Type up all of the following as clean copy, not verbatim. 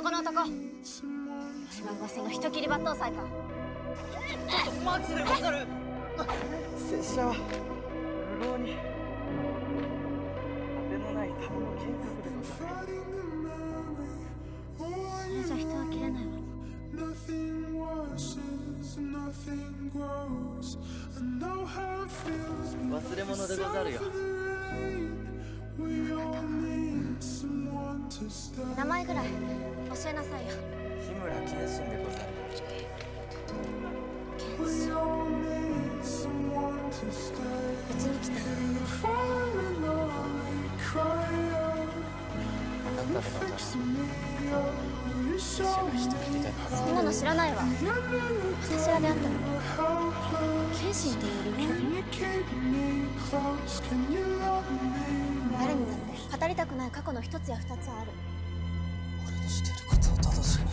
この男、一番ボスの人斬り抜刀斎か。 マジでわかる。拙者は無謀に当てのない旅の金閣でござる。 それじゃ人は切れないわ。 忘れ物でござるよ。 名前ぐらい教えなさいよ。 日村謙信でござる。 謙信。うちに来て。 あなたでござる。拙者が一人でそんなの知らないわ。私が出会ったの。謙信っていう理由。誰にだって語りたくない過去の一つや二つはある。 俺のしてることを正しく。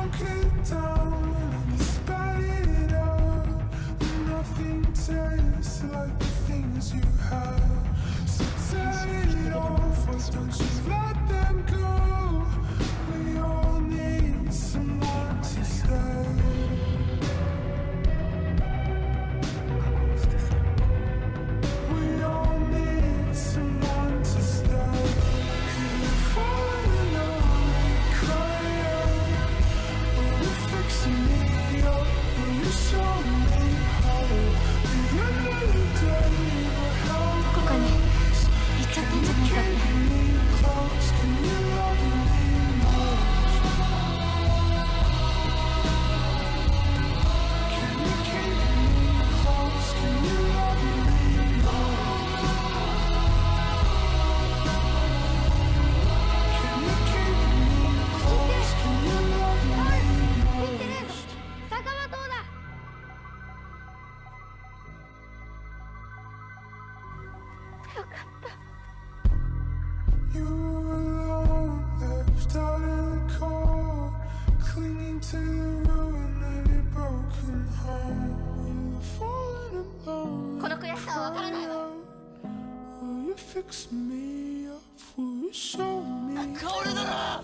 この悔しさは分からないわ。 カオルだな。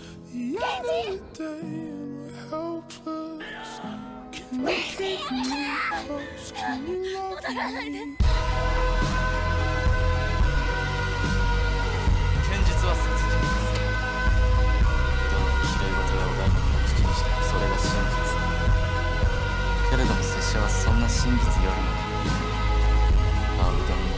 戻らないで。 剣術は殺人です。どんな綺麗事やお題目を口にしてもそれが真実。けれども拙者はそんな真実よりもアウダー。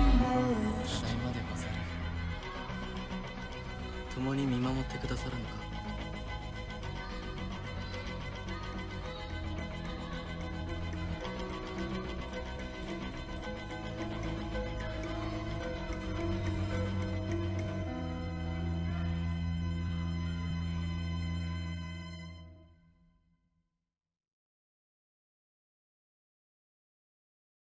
共に見守ってくださらぬか。